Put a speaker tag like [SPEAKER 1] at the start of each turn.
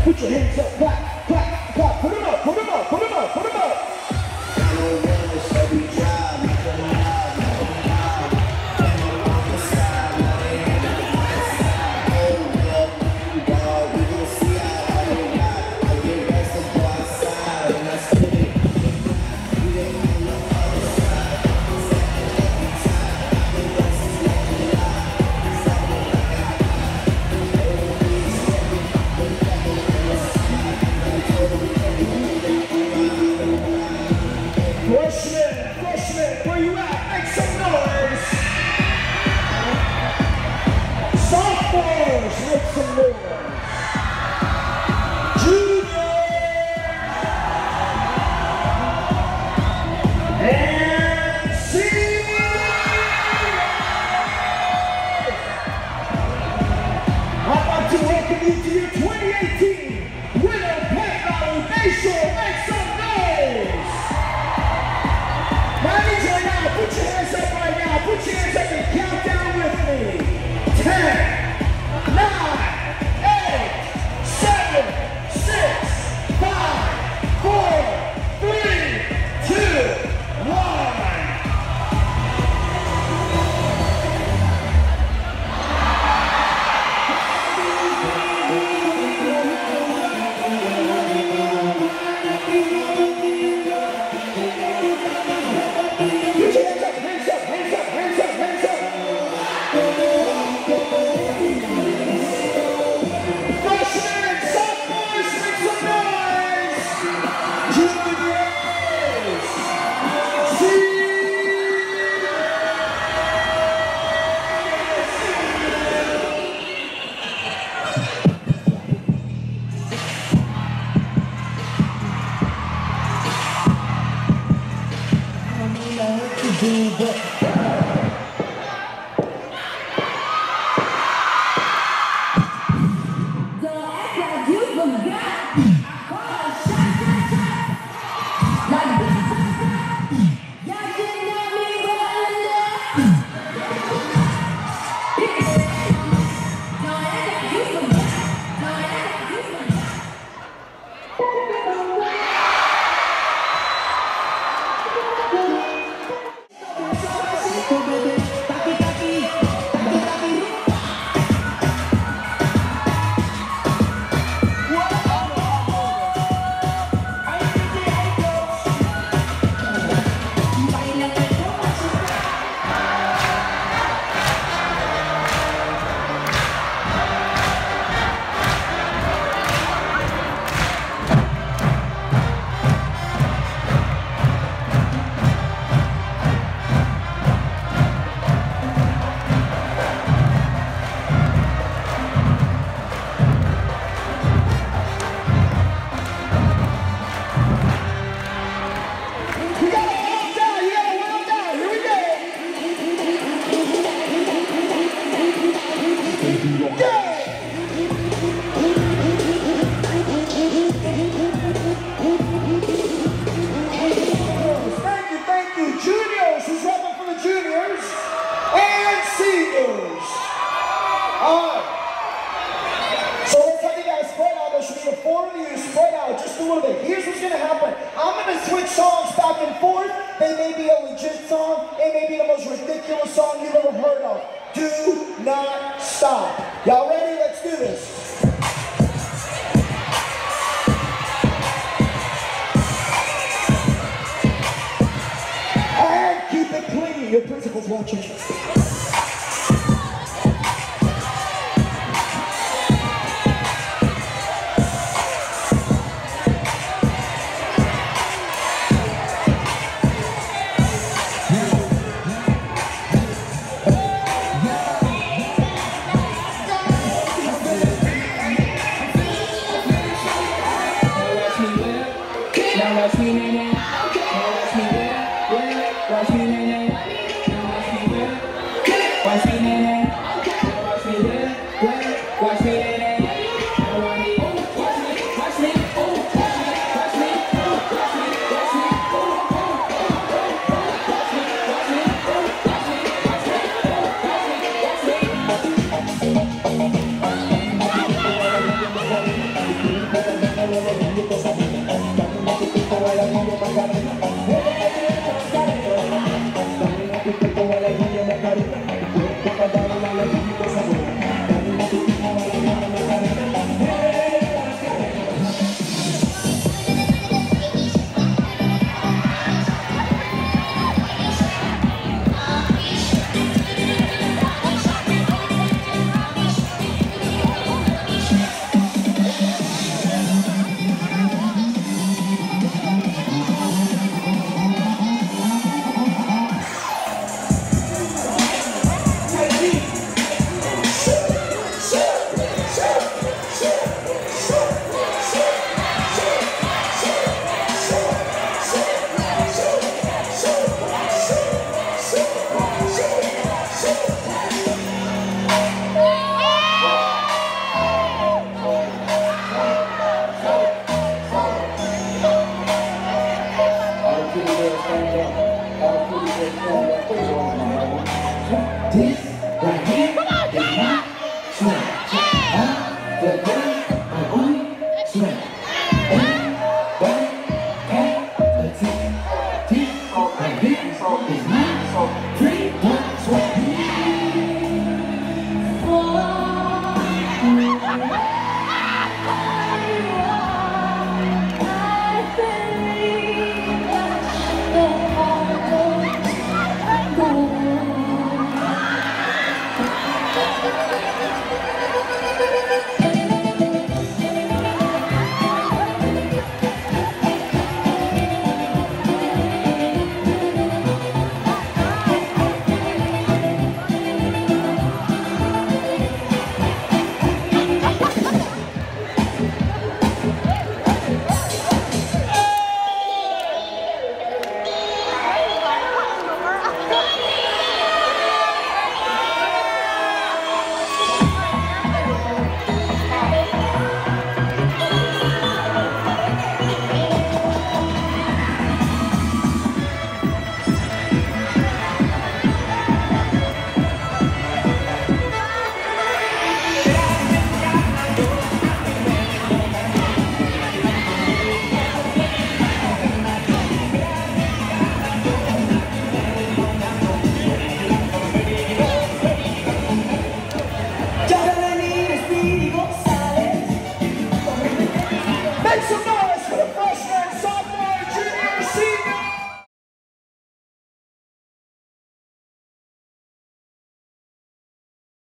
[SPEAKER 1] Put your hands up, clap, clap, clap. Put them up, put them up, put them up, put them up. Freshmen, where you at? Make some noise. Sophomores, make some noise. Juniors and seniors. I'd like to welcome you to your 2018 Winter Pet Rally Nation. Make some noise. Right now, put your hands up right now. Put your hands up and count down with me. 10, 9, 8, 7, 6, 5, 4, 3, 2, 1. Here's what's gonna happen. I'm gonna switch songs back and forth. They may be a legit song. It may be the most ridiculous song you've ever heard of. Do not stop. Y'all ready? Let's do this. And keep it clean. Your principal's watching.
[SPEAKER 2] Watch me, nene. Watch me, yeah. Watch me, nene. Watch me, yeah. Watch me, nene. Watch me, yeah. Watch me, nene. Swing.